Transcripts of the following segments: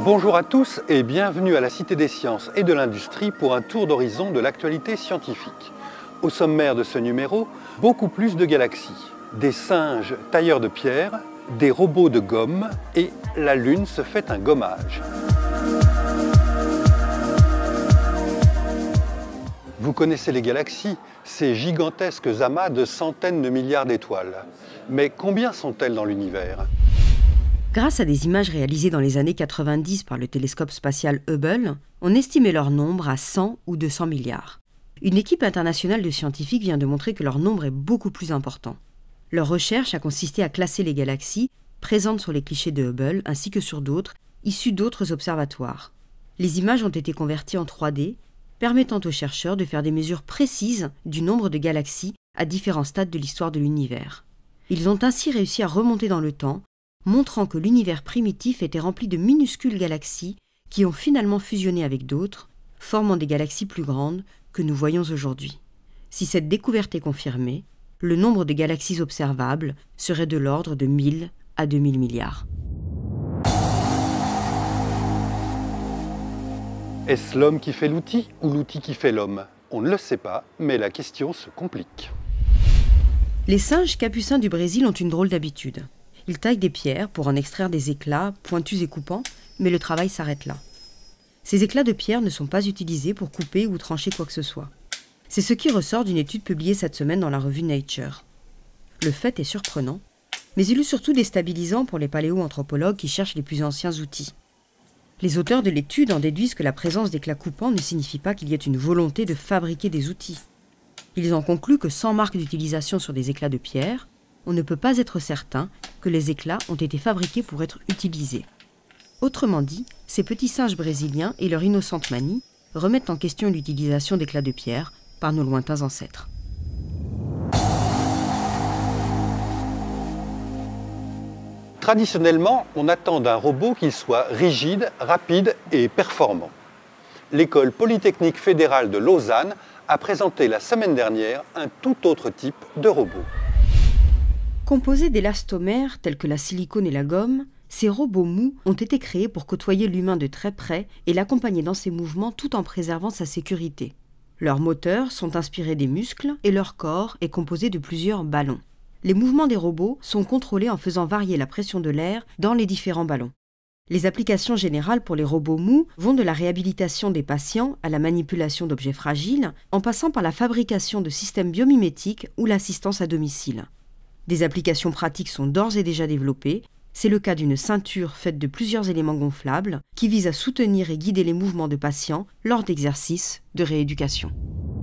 Bonjour à tous et bienvenue à la Cité des Sciences et de l'Industrie pour un tour d'horizon de l'actualité scientifique. Au sommaire de ce numéro, beaucoup plus de galaxies, des singes tailleurs de pierre, des robots de gomme et la Lune se fait un gommage. Vous connaissez les galaxies, ces gigantesques amas de centaines de milliards d'étoiles. Mais combien sont-elles dans l'univers ? Grâce à des images réalisées dans les années 90 par le télescope spatial Hubble, on estimait leur nombre à 100 ou 200 milliards. Une équipe internationale de scientifiques vient de montrer que leur nombre est beaucoup plus important. Leur recherche a consisté à classer les galaxies présentes sur les clichés de Hubble ainsi que sur d'autres, issus d'autres observatoires. Les images ont été converties en 3D, permettant aux chercheurs de faire des mesures précises du nombre de galaxies à différents stades de l'histoire de l'univers. Ils ont ainsi réussi à remonter dans le temps, montrant que l'univers primitif était rempli de minuscules galaxies qui ont finalement fusionné avec d'autres, formant des galaxies plus grandes que nous voyons aujourd'hui. Si cette découverte est confirmée, le nombre de galaxies observables serait de l'ordre de 1000 à 2000 milliards. Est-ce l'homme qui fait l'outil ou l'outil qui fait l'homme ? On ne le sait pas, mais la question se complique. Les singes capucins du Brésil ont une drôle d'habitude. Ils taillent des pierres pour en extraire des éclats pointus et coupants, mais le travail s'arrête là. Ces éclats de pierre ne sont pas utilisés pour couper ou trancher quoi que ce soit. C'est ce qui ressort d'une étude publiée cette semaine dans la revue Nature. Le fait est surprenant, mais il est surtout déstabilisant pour les paléoanthropologues qui cherchent les plus anciens outils. Les auteurs de l'étude en déduisent que la présence d'éclats coupants ne signifie pas qu'il y ait une volonté de fabriquer des outils. Ils en concluent que sans marque d'utilisation sur des éclats de pierre, on ne peut pas être certain que les éclats ont été fabriqués pour être utilisés. Autrement dit, ces petits singes brésiliens et leur innocente manie remettent en question l'utilisation d'éclats de pierre par nos lointains ancêtres. Traditionnellement, on attend d'un robot qu'il soit rigide, rapide et performant. L'École polytechnique fédérale de Lausanne a présenté la semaine dernière un tout autre type de robot. Composés d'élastomères tels que la silicone et la gomme, ces robots mous ont été créés pour côtoyer l'humain de très près et l'accompagner dans ses mouvements tout en préservant sa sécurité. Leurs moteurs sont inspirés des muscles et leur corps est composé de plusieurs ballons. Les mouvements des robots sont contrôlés en faisant varier la pression de l'air dans les différents ballons. Les applications générales pour les robots mous vont de la réhabilitation des patients à la manipulation d'objets fragiles, en passant par la fabrication de systèmes biomimétiques ou l'assistance à domicile. Des applications pratiques sont d'ores et déjà développées. C'est le cas d'une ceinture faite de plusieurs éléments gonflables qui vise à soutenir et guider les mouvements de patients lors d'exercices de rééducation.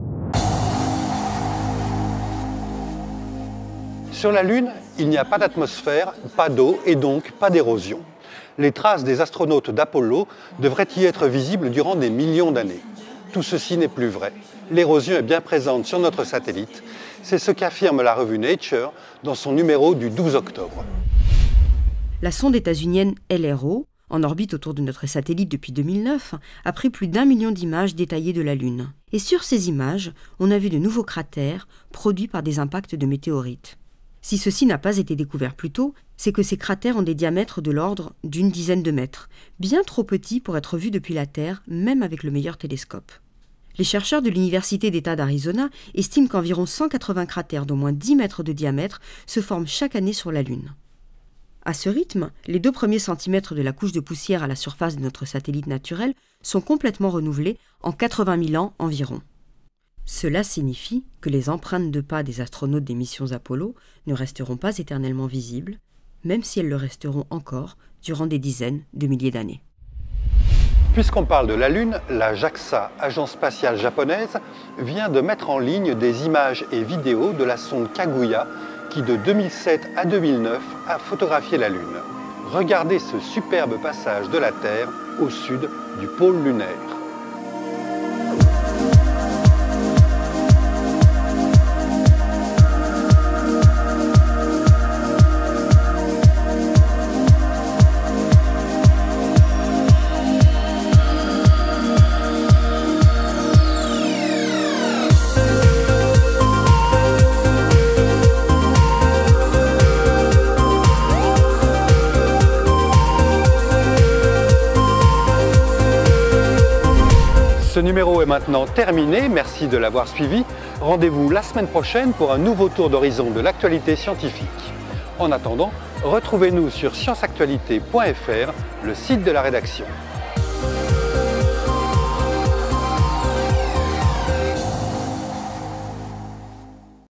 Sur la Lune, il n'y a pas d'atmosphère, pas d'eau et donc pas d'érosion. Les traces des astronautes d'Apollo devraient y être visibles durant des millions d'années. Tout ceci n'est plus vrai. L'érosion est bien présente sur notre satellite. C'est ce qu'affirme la revue Nature dans son numéro du 12 octobre. La sonde états-unienne LRO, en orbite autour de notre satellite depuis 2009, a pris plus d'1 million d'images détaillées de la Lune. Et sur ces images, on a vu de nouveaux cratères produits par des impacts de météorites. Si ceci n'a pas été découvert plus tôt, c'est que ces cratères ont des diamètres de l'ordre d'une dizaine de mètres, bien trop petits pour être vus depuis la Terre, même avec le meilleur télescope. Les chercheurs de l'Université d'État d'Arizona estiment qu'environ 180 cratères d'au moins 10 mètres de diamètre se forment chaque année sur la Lune. À ce rythme, les 2 premiers centimètres de la couche de poussière à la surface de notre satellite naturel sont complètement renouvelés en 80 000 ans environ. Cela signifie que les empreintes de pas des astronautes des missions Apollo ne resteront pas éternellement visibles, même si elles le resteront encore durant des dizaines de milliers d'années. Puisqu'on parle de la Lune, la JAXA, agence spatiale japonaise, vient de mettre en ligne des images et vidéos de la sonde Kaguya qui, de 2007 à 2009, a photographié la Lune. Regardez ce superbe passage de la Terre au sud du pôle lunaire. Ce numéro est maintenant terminé, merci de l'avoir suivi. Rendez-vous la semaine prochaine pour un nouveau tour d'horizon de l'actualité scientifique. En attendant, retrouvez-nous sur scienceactualité.fr, le site de la rédaction.